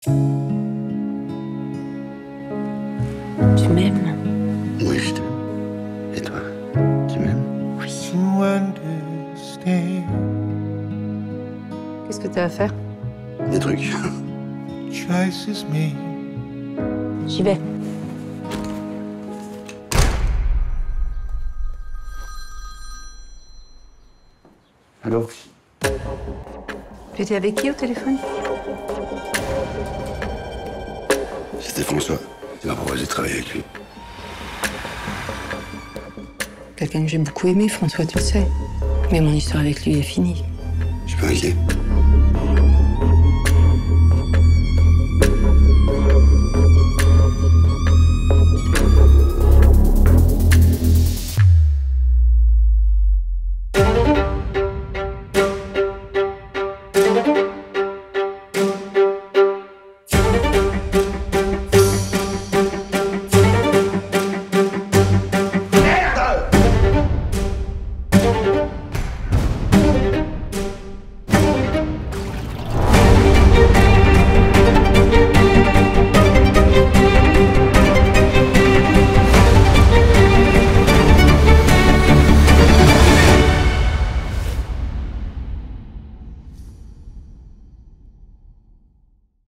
Tu m'aimes? Oui, je t'aime. Et toi, tu m'aimes? Oui. Qu'est-ce que t'as à faire? Des trucs. J'y vais. Alors? Tu étais avec qui au téléphone? C'était François. Il m'a proposé de travailler avec lui. Quelqu'un que j'ai beaucoup aimé, François, tu le sais. Mais mon histoire avec lui est finie. Je suis pas inquiet.